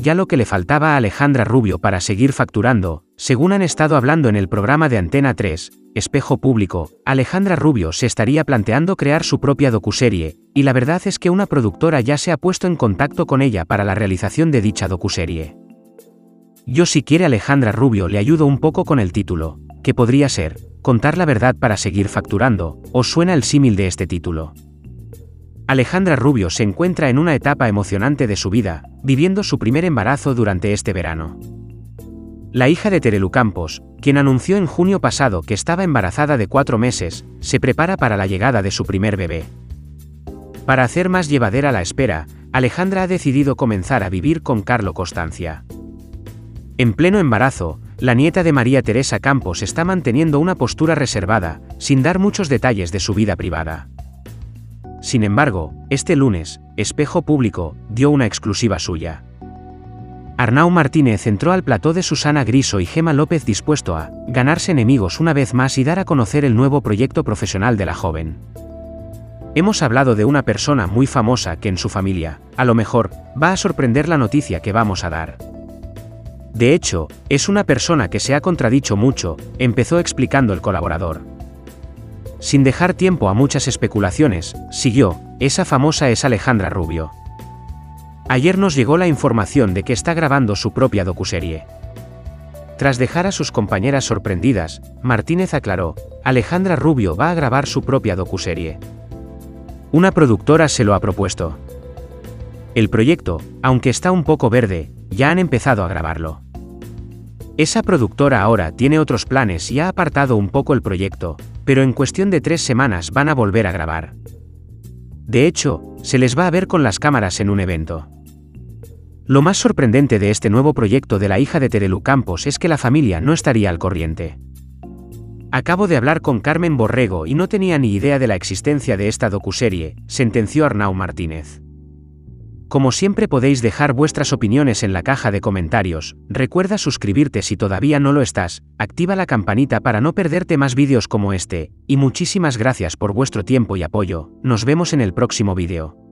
ya lo que le faltaba a Alejandra Rubio para seguir facturando. Según han estado hablando en el programa de Antena 3, Espejo Público, Alejandra Rubio se estaría planteando crear su propia docuserie, y la verdad es que una productora ya se ha puesto en contacto con ella para la realización de dicha docuserie. Yo, si quiere Alejandra Rubio, le ayudo un poco con el título, que podría ser Contar la verdad para seguir facturando. ¿Os suena el símil de este título? Alejandra Rubio se encuentra en una etapa emocionante de su vida, viviendo su primer embarazo durante este verano. La hija de Terelu Campos, quien anunció en junio pasado que estaba embarazada de 4 meses, se prepara para la llegada de su primer bebé. Para hacer más llevadera la espera, Alejandra ha decidido comenzar a vivir con Carlo Costancia. En pleno embarazo, la nieta de María Teresa Campos está manteniendo una postura reservada, sin dar muchos detalles de su vida privada. Sin embargo, este lunes, Espejo Público dio una exclusiva suya. Arnau Martínez entró al plató de Susana Griso y Gemma López dispuesto a ganarse enemigos una vez más y dar a conocer el nuevo proyecto profesional de la joven. Hemos hablado de una persona muy famosa que en su familia, a lo mejor, va a sorprender la noticia que vamos a dar. De hecho, es una persona que se ha contradicho mucho, empezó explicando el colaborador. Sin dejar tiempo a muchas especulaciones, siguió, esa famosa es Alejandra Rubio. Ayer nos llegó la información de que está grabando su propia docuserie. Tras dejar a sus compañeras sorprendidas, Martínez aclaró, Alejandra Rubio va a grabar su propia docuserie. Una productora se lo ha propuesto. El proyecto, aunque está un poco verde, ya han empezado a grabarlo. Esa productora ahora tiene otros planes y ha apartado un poco el proyecto, pero en cuestión de 3 semanas van a volver a grabar. De hecho, se les va a ver con las cámaras en un evento. Lo más sorprendente de este nuevo proyecto de la hija de Terelu Campos es que la familia no estaría al corriente. Acabo de hablar con Carmen Borrego y no tenía ni idea de la existencia de esta docuserie, sentenció Arnau Martínez. Como siempre podéis dejar vuestras opiniones en la caja de comentarios, recuerda suscribirte si todavía no lo estás, activa la campanita para no perderte más vídeos como este, y muchísimas gracias por vuestro tiempo y apoyo, nos vemos en el próximo vídeo.